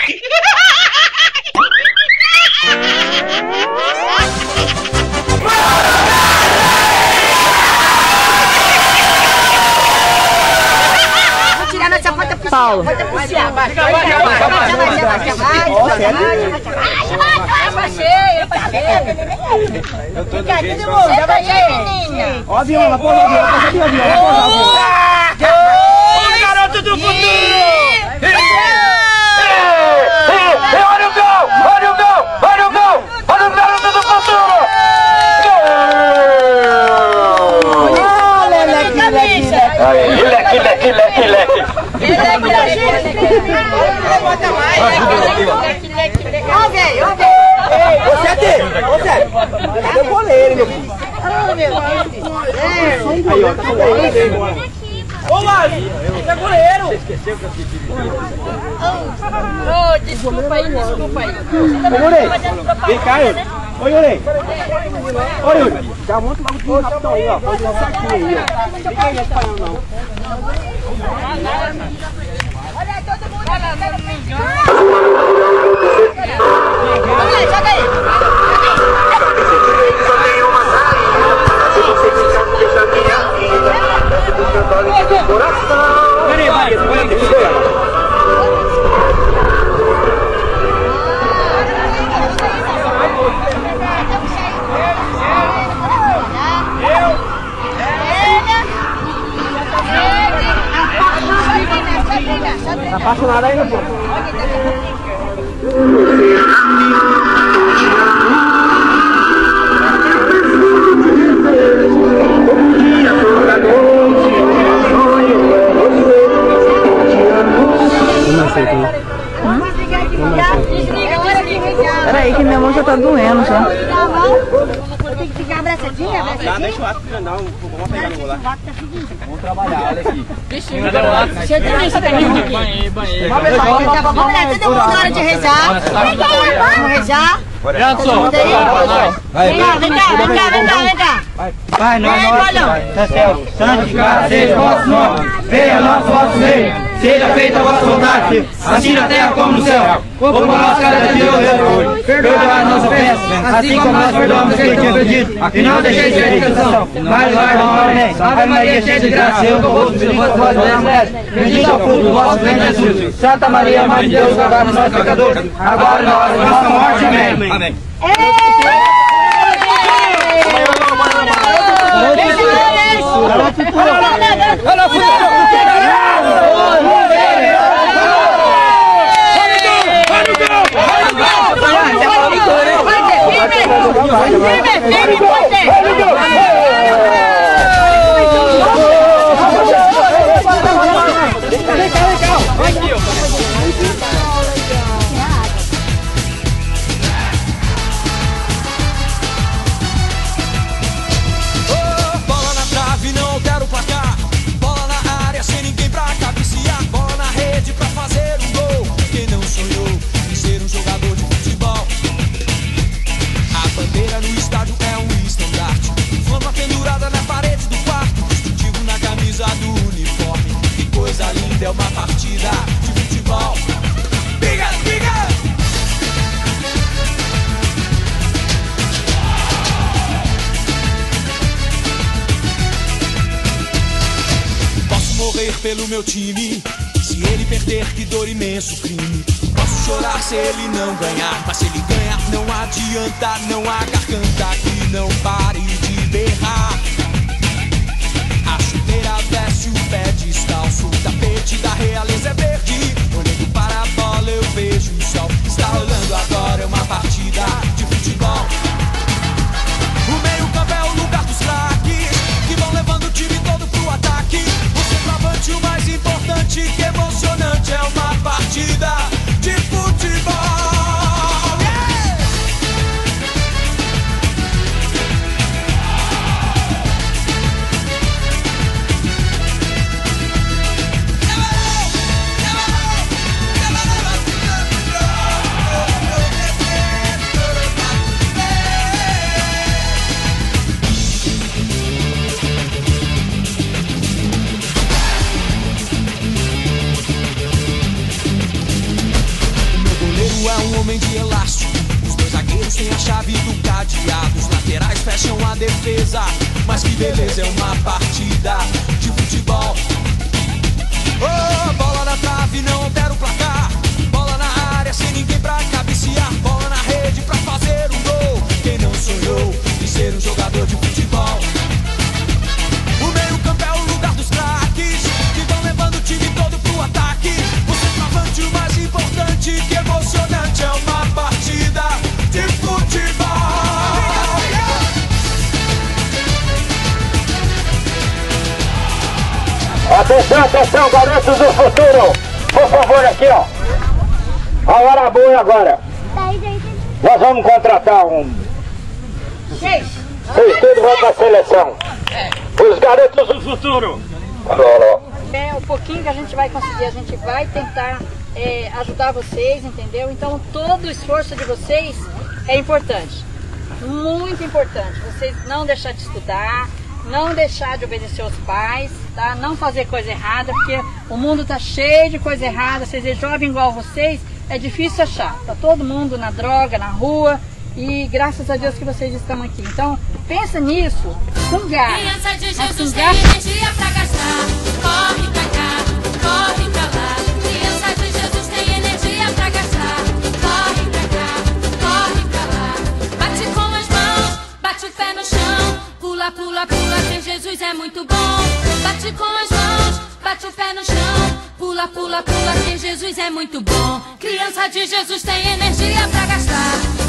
Paulo. Ó, avião, pô, avião, garoto do futuro! Olha o gol! Olha o gol! Olha o gol! Olha o garoto do futuro! Leque! Ô, Zé, cadê o goleiro, meu filho? Aí, ó, tá com goleiro. Ô, Lázaro, você é goleiro. Ô, desculpa aí. Ô, Yuri, vem cá, Yuri. Ô, Yuri. Ô, Yuri, já monta logo o rapidão aí, ó. Pode lançar aqui aí, ó. Fica aí, não espanhol, não. Olha aí, todo mundo. Joga aí. Só tem uma saída. Se você quiser deixar minha vida, do seu dólar do coração. Peraí, vai, tá apaixonado ainda, pô? Peraí que minha mão já tá doendo já. Tem que ficar abraçadinha, Tá, deixa o ato grandão, vamos pegar no gol lá. Vamos trabalhar, olha aqui. Deixa eu ter isso aqui. Vamos lá, todo mundo na hora de rezar. Vamos rezar. Vem cá. Pai, nosso, tá céu, santificado seja o vosso nome, venha a nosso vosso reino, seja feita a vossa vontade, assim na terra como no céu. O pão nosso cada dia hoje, perdoai as nossas ofensas, assim como nós perdoamos quem tem pedido, e não deixeis de tentação, mas vai da hora, amém. Ave Maria, cheia de graça, eu convosco, bendita vós entre as mulheres, bendito é o fruto do vosso ventre, Jesus. Santa Maria, Mãe de Deus, rogai por nós pecadores, agora e na hora de nossa morte, amém. Amém. Bola na trave, não altera o placar. Bola na área, sem ninguém pra cabecear. Bola na rede pra fazer um gol. Quem não sonhou em ser um jogador de futebol? A bandeira no estádio é um estandarte. Flama pendurada na parede do quarto. Distintivo na camisa do uniforme. Que coisa linda, é uma partida de futebol. Biga! Posso morrer pelo meu time. Se ele perder, que dor, imenso crime. Posso chorar se ele não ganhar, mas se ele ganhar, não adianta, não há garganta que não pare de berrar. A chuteira desce, o pé descalço, o tapete da realeza é verde. Olhando para a bola eu vejo o sol. Está rolando agora, é uma partida de futebol. O meio-campo é o lugar dos craques, que vão levando o time todo pro ataque. O centroavante, o mais importante, que emocionante, é uma partida de futebol. é um homem de elástico. Os dois zagueiros têm a chave do cadeado. Os laterais fecham a defesa. Mas que beleza, é uma partida de futebol. Oh, bola na trave, não altera o placar. Bola na área, sem ninguém pra cabecear. Bola na rede pra fazer um gol. Quem não sonhou em ser um jogador de futebol? O meio-campo é o lugar dos craques que vão levando o time todo pro ataque. O centroavante, o mais importante, que emocionante, é uma partida de futebol. Atenção, atenção, garotos do futuro. Por favor, aqui, ó. A hora boa agora. Nós vamos contratar Vocês todos vão pra seleção. Os garotos do futuro. É um pouquinho que a gente vai conseguir, a gente vai tentar ajudar vocês, entendeu? Então todo o esforço de vocês é importante, muito importante. Vocês não deixar de estudar, não deixar de obedecer aos pais, tá? Não fazer coisa errada, porque o mundo tá cheio de coisa errada. Vocês é jovem igual vocês, é difícil achar. Tá todo mundo na droga, na rua. E graças a Deus que vocês estão aqui. Então, pensa nisso com garra. Criança de Jesus tem energia pra gastar. Corre pra cá, corre pra lá. Criança de Jesus tem energia pra gastar. Corre pra cá, corre pra lá. Bate com as mãos, bate o pé no chão. Pula, pula, pula, que Jesus é muito bom. Bate com as mãos, bate o pé no chão. Pula, pula, pula, que Jesus é muito bom. Criança de Jesus tem energia pra gastar.